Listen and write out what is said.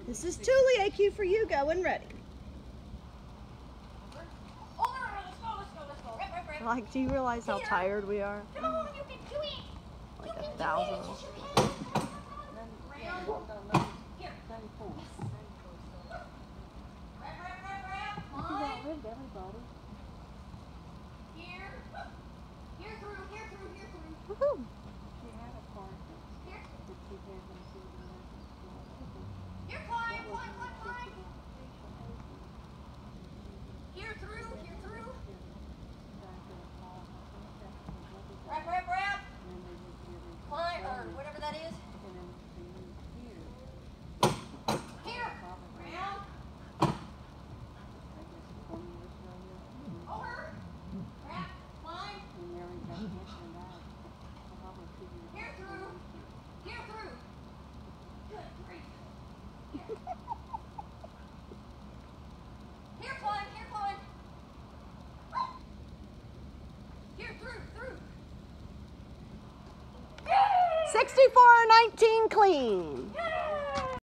This is Thule AQ for you, going ready. Like, do you realize how tired we are? Come on, you can do it. Like 1,000. Here. Everybody. Here. Here through. Woohoo! She had a part Here. that she had when she was in school. Here, climb. Here through. Grab. Climb, or whatever that is. Here. Round. Over. Grab. Climb. Here through. Good grief. Here, climb. Here, through. 64-19 clean.